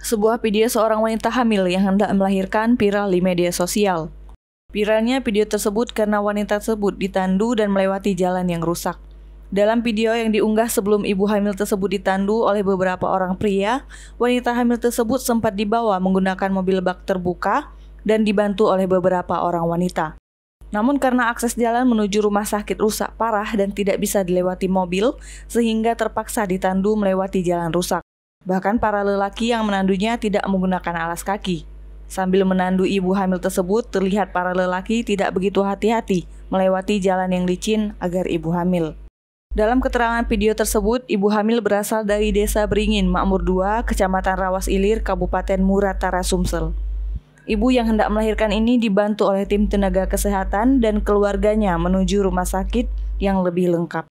Sebuah video seorang wanita hamil yang hendak melahirkan viral di media sosial. Viralnya video tersebut karena wanita tersebut ditandu dan melewati jalan yang rusak. Dalam video yang diunggah sebelum ibu hamil tersebut ditandu oleh beberapa orang pria, wanita hamil tersebut sempat dibawa menggunakan mobil bak terbuka dan dibantu oleh beberapa orang wanita. Namun karena akses jalan menuju rumah sakit rusak parah dan tidak bisa dilewati mobil, sehingga terpaksa ditandu melewati jalan rusak. Bahkan para lelaki yang menandunya tidak menggunakan alas kaki. Sambil menandu ibu hamil tersebut, terlihat para lelaki tidak begitu hati-hati melewati jalan yang licin agar ibu hamil. Dalam keterangan video tersebut, ibu hamil berasal dari Desa Beringin, Makmur 2, Kecamatan Rawas Ilir, Kabupaten Muratara, Sumsel. Ibu yang hendak melahirkan ini dibantu oleh tim tenaga kesehatan dan keluarganya menuju rumah sakit yang lebih lengkap.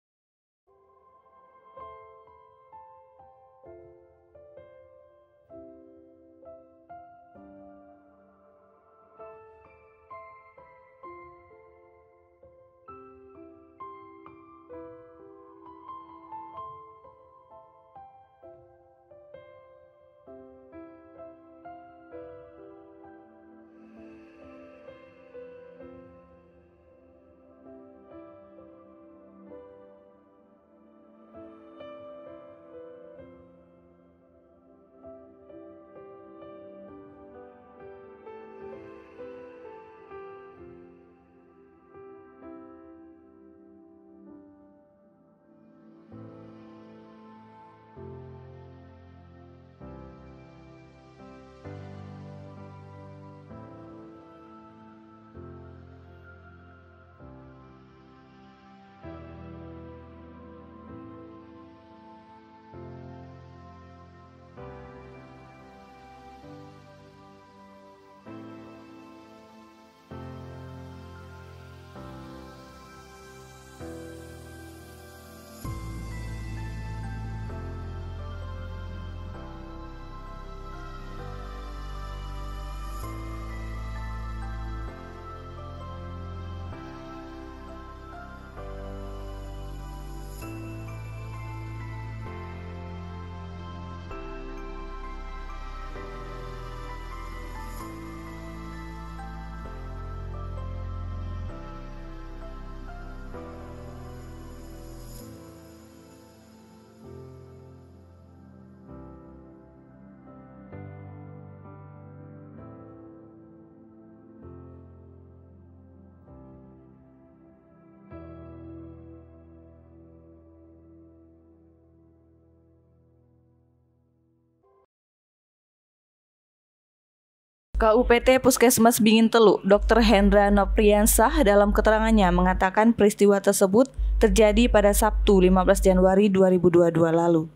KUPT Puskesmas Bingin Teluk, Dr. Hendra Nopriansah dalam keterangannya mengatakan peristiwa tersebut terjadi pada Sabtu 15 Januari 2022 lalu.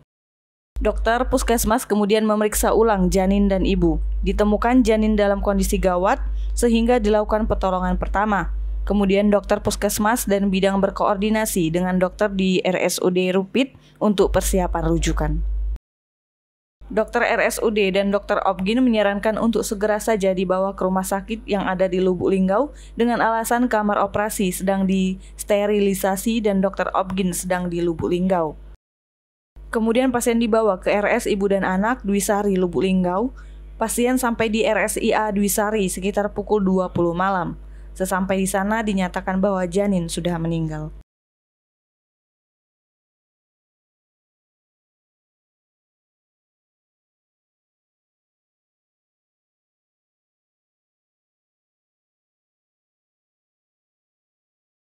Dokter Puskesmas kemudian memeriksa ulang janin dan ibu. Ditemukan janin dalam kondisi gawat sehingga dilakukan pertolongan pertama. Kemudian dokter Puskesmas dan bidang berkoordinasi dengan dokter di RSUD Rupit untuk persiapan rujukan. Dokter RSUD dan Dokter Opgin menyarankan untuk segera saja dibawa ke rumah sakit yang ada di Lubuk Linggau dengan alasan kamar operasi sedang disterilisasi dan Dokter Opgin sedang di Lubuk Linggau. Kemudian pasien dibawa ke RS Ibu dan Anak Dwi Sari Lubuk Linggau. Pasien sampai di RSIA Dwi Sari sekitar pukul 20 malam. Sesampai di sana dinyatakan bahwa janin sudah meninggal.